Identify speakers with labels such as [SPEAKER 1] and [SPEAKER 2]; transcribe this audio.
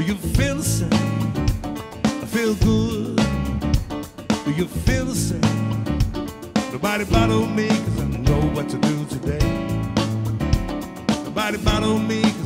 [SPEAKER 1] you feel the same? I feel good. Do you feel the same? Nobody bother me 'cause I know what to do today. Nobody bother me 'cause